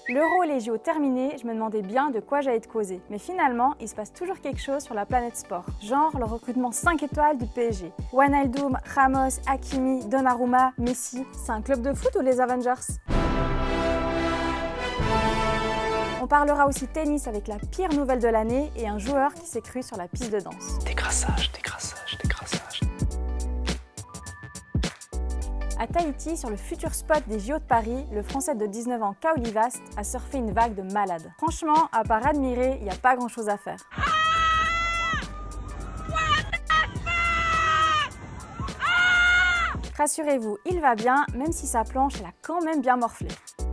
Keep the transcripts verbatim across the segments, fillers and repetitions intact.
L'Euro et les J O terminés, je me demandais bien de quoi j'allais te causer. Mais finalement, il se passe toujours quelque chose sur la planète sport. Genre le recrutement cinq étoiles du P S G. Wijnaldum, Ramos, Hakimi, Donnarumma, Messi. C'est un club de foot ou les Avengers? On parlera aussi tennis avec la pire nouvelle de l'année et un joueur qui s'est cru sur la piste de danse. Décrassage, décrassage, décrassage. À Tahiti, sur le futur spot des J O de Paris, le Français de dix-neuf ans Kaoli Vast a surfé une vague de malade. Franchement, à part admirer, il n'y a pas grand chose à faire. Rassurez-vous, il va bien, même si sa planche elle a quand même bien morflé.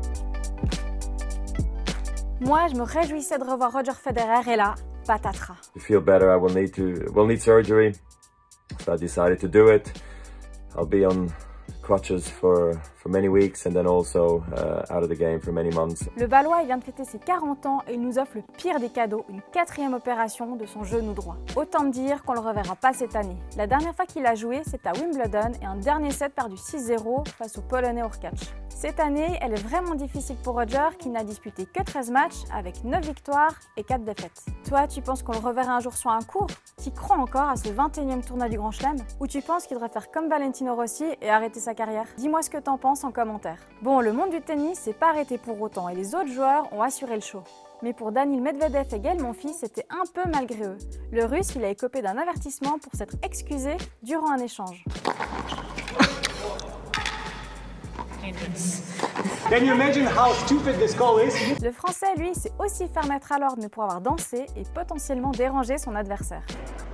Moi, je me réjouissais de revoir Roger Federer et là, patatras. To feel better, I will need to will need surgery. So I decided to do it. I'll be on crutches for for many weeks and then also uh, out of the game for many months. Le Balois il vient de fêter ses quarante ans et il nous offre le pire des cadeaux, une quatrième opération de son genou droit. Autant dire qu'on le reverra pas cette année. La dernière fois qu'il a joué, c'était à Wimbledon et un dernier set perdu six zéro face au Polonais Hurkacz. Cette année, elle est vraiment difficile pour Roger qui n'a disputé que treize matchs avec neuf victoires et quatre défaites. Toi, tu penses qu'on le reverra un jour sur un court? Tu crois encore à ce vingt et unième tournoi du Grand Chelem? Ou tu penses qu'il devrait faire comme Valentino Rossi et arrêter sa carrière? Dis-moi ce que t'en penses en commentaire. Bon, le monde du tennis s'est pas arrêté pour autant et les autres joueurs ont assuré le show. Mais pour Daniil Medvedev et Gaël Monfils, c'était un peu malgré eux. Le Russe, il a écopé d'un avertissement pour s'être excusé durant un échange. Can you imagine how stupid this call is? Le Français, lui, s'est aussi fait remettre à l'ordre mais pour avoir dansé et potentiellement dérangé son adversaire.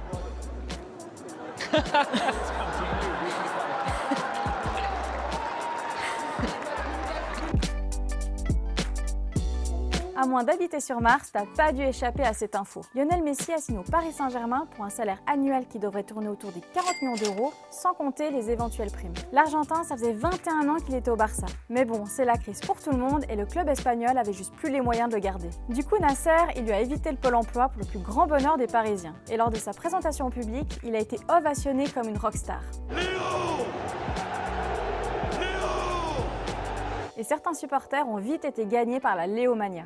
À moins d'habiter sur Mars, t'as pas dû échapper à cette info. Lionel Messi a signé au Paris Saint-Germain pour un salaire annuel qui devrait tourner autour des quarante millions d'euros, sans compter les éventuelles primes. L'Argentin, ça faisait vingt et un ans qu'il était au Barça. Mais bon, c'est la crise pour tout le monde et le club espagnol avait juste plus les moyens de le garder. Du coup, Nasser, il lui a évité le Pôle emploi pour le plus grand bonheur des Parisiens. Et lors de sa présentation au public, il a été ovationné comme une rockstar. Et certains supporters ont vite été gagnés par la Léomania.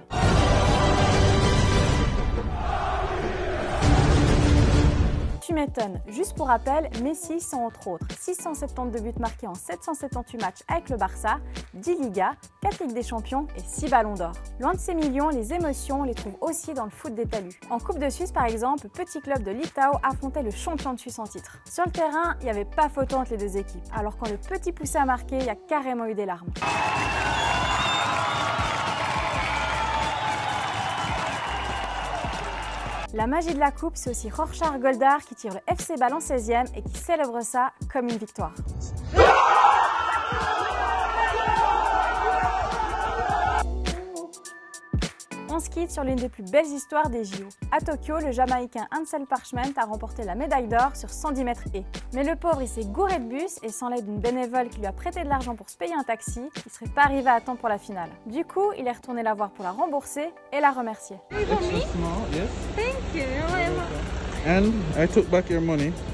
Tu m'étonnes. Juste pour rappel, Messi sont entre autres six cent soixante-douze buts marqués en sept cent soixante-dix-huit matchs avec le Barça, dix Ligas, quatre Ligues des Champions et six Ballons d'Or. Loin de ces millions, les émotions, on les trouve aussi dans le foot des talus. En Coupe de Suisse par exemple, le petit club de Litau affrontait le champion de Suisse en titre. Sur le terrain, il n'y avait pas photo entre les deux équipes, alors quand le petit poussé a marqué, il y a carrément eu des larmes. La magie de la coupe, c'est aussi Rorschach Goldar qui tire le F C Bâle en seizième et qui célèbre ça comme une victoire. On se quitte sur l'une des plus belles histoires des J O. À Tokyo, le Jamaïcain Ansel Parchment a remporté la médaille d'or sur cent dix mètres haies. Mais le pauvre, il s'est gouré de bus et sans l'aide d'une bénévole qui lui a prêté de l'argent pour se payer un taxi, il ne serait pas arrivé à temps pour la finale. Du coup, il est retourné la voir pour la rembourser et la remercier. And I took back your money.